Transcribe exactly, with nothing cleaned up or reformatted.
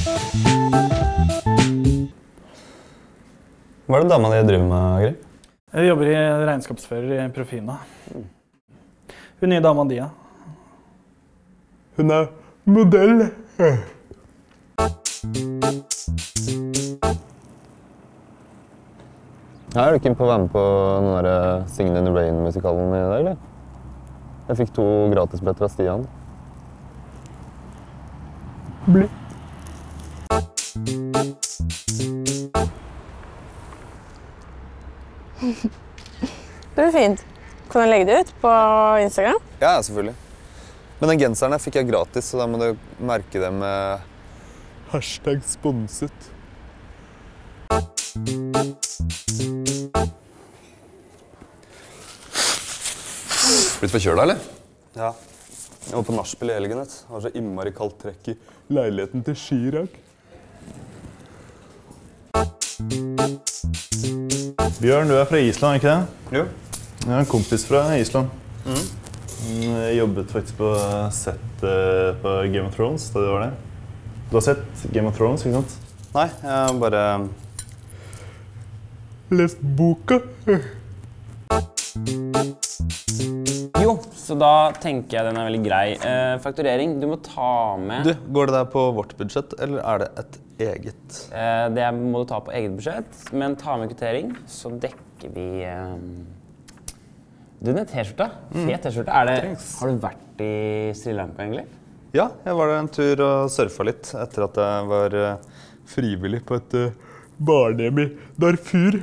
Hva er det dama di driver med, Gry? Jeg jobber i regnskapsfører i Profina. Hun nye dama Dia. Hun er modell. Ja, er du ikke på å være med på den der Singin' in the Rain-musikalen i dag, eller? Jeg fikk to gratisbilletter av Stian. Bli. Det blir fint. Kan jeg legge det ut på Instagram? Ja, selvfølgelig. Men den genseren her fikk jeg gratis, så da må du merke det med hashtag sponset. Blitt forkjøla, eller? Ja. Jeg var på nachspiel i helgen. Det var så innmari kaldt trekk i leiligheten til Chirag. Bjørn, du er fra Island, ikke det? Jo. Jeg har en kompis fra Island. Mm. Jeg jobbet faktisk på sett på Game of Thrones da du var der. Du har sett Game of Thrones, ikke sant? Nei, jeg har bare lest boka. Jo, så da tenker jeg den er veldig grei. Eh, fakturering, du må ta med... Du, går det der på vårt budsjett, eller er det et eget? Eh, det må du ta på eget budsjett, men ta med kvittering, så dekker vi... Eh... Du, den t-skjorta, fet t-skjorta, er det... Thanks. Har du vært i Sri Lanka, egentlig? Ja, jeg var der en tur og surfa litt etter at jeg var uh, frivillig på et uh, barnehjem i Darfur.